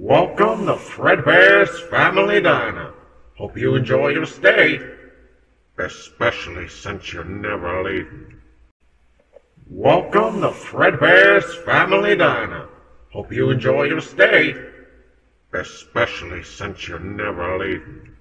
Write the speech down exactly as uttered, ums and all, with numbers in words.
Welcome to Fredbear's Family Diner. Hope you enjoy your stay, especially since you're never leaving. Welcome to Fredbear's Family Diner. Hope you enjoy your stay, especially since you're never leaving.